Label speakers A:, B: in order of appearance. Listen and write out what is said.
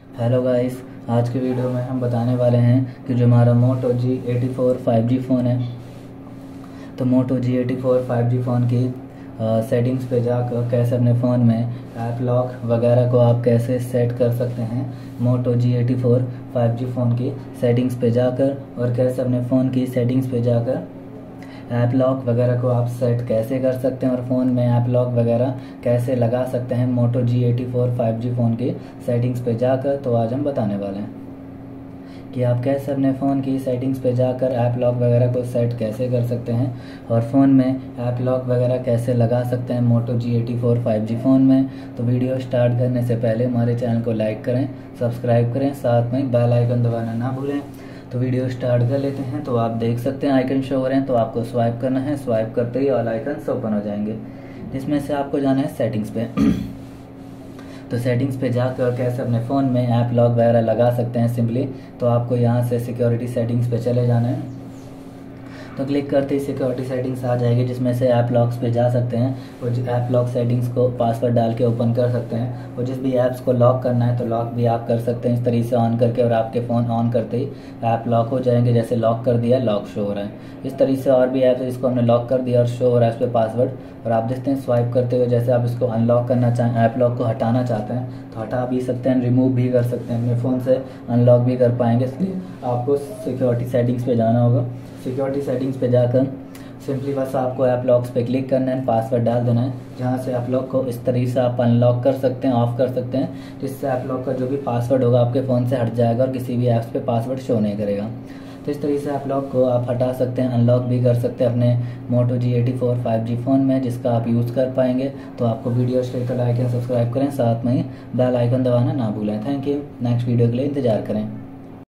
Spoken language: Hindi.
A: हेलो गाइस, आज के वीडियो में हम बताने वाले हैं कि जो हमारा मोटो G84 5G फ़ोन है, तो मोटो G84 5G फ़ोन की सेटिंग्स पे जाकर कैसे अपने फ़ोन में ऐप लॉक वगैरह को आप कैसे सेट कर सकते हैं। मोटो G84 5G फ़ोन की सेटिंग्स पे जाकर और कैसे अपने फ़ोन की सेटिंग्स पे जाकर ऐप लॉक वगैरह को आप सेट कैसे कर सकते हैं और फ़ोन में ऐप लॉक वगैरह कैसे लगा सकते हैं मोटो G84 5G फ़ोन की सेटिंग्स पे जाकर। तो आज हम बताने वाले हैं कि आप कैसे अपने फ़ोन की सेटिंग्स पे जाकर ऐप लॉक वगैरह को सेट कैसे कर सकते हैं और फ़ोन में ऐप लॉक वगैरह कैसे लगा सकते हैं मोटो G84 5G फ़ोन में। तो वीडियो स्टार्ट करने से पहले हमारे चैनल को लाइक करें, सब्सक्राइब करें, साथ में बेल आइकन दबाना ना भूलें। तो वीडियो स्टार्ट कर लेते हैं। तो आप देख सकते हैं आइकन शो हो रहे हैं, तो आपको स्वाइप करना है। स्वाइप करते ही ऑल आइकन्स ओपन हो जाएंगे, जिसमें से आपको जाना है सेटिंग्स पे। तो सेटिंग्स पे जाकर कैसे अपने फ़ोन में ऐप लॉक वगैरह लगा सकते हैं सिंपली। तो आपको यहाँ से सिक्योरिटी सेटिंग्स पे चले जाना है। तो क्लिक करते ही सिक्योरिटी सेटिंग्स आ जाएगी, जिसमें से ऐप लॉक्स पे जा सकते हैं और ऐप लॉक सेटिंग्स को पासवर्ड डाल के ओपन कर सकते हैं। और जिस भी ऐप्स को लॉक करना है तो लॉक भी आप कर सकते हैं इस तरीके से ऑन करके, और आपके फ़ोन ऑन करते ही ऐप लॉक हो जाएंगे। जैसे लॉक कर दिया, लॉक शो हो रहा है। इस तरीके से और भी ऐप्स है जिसको हमने लॉक कर दिया और शो हो रहा है इस पर पासवर्ड। और आप देखते हैं स्वाइप करते हुए जैसे आप इसको अनलॉक करना चाहें, ऐप लॉक को हटाना चाहते हैं तो हटा भी सकते हैं, रिमूव भी कर सकते हैं, अपने फ़ोन से अनलॉक भी कर पाएंगे। इसलिए आपको सिक्योरिटी सेटिंग्स पे जाना होगा। सिक्योरिटी सेटिंग्स पे जाकर सिंपली बस आपको ऐप लॉक्स पे क्लिक करना है, पासवर्ड डाल देना है, जहाँ से ऐप लॉक को इस तरीके से आप अनलॉक कर सकते हैं, ऑफ कर सकते हैं, जिससे ऐप लॉक का जो भी पासवर्ड होगा आपके फ़ोन से हट जाएगा और किसी भी ऐप्स पे पासवर्ड शो नहीं करेगा। तो इस तरीके से ऐप लॉक को आप हटा सकते हैं, अनलॉक भी कर सकते हैं अपने मोटो G84 5G फ़ोन में, जिसका आप यूज़ कर पाएंगे। तो आपको वीडियो अच्छी लगे तो लाइक एंड सब्सक्राइब करें, साथ में ही बेल आइकन दबाना ना भूलें। Thank you. नेक्स्ट वीडियो के लिए इंतजार करें।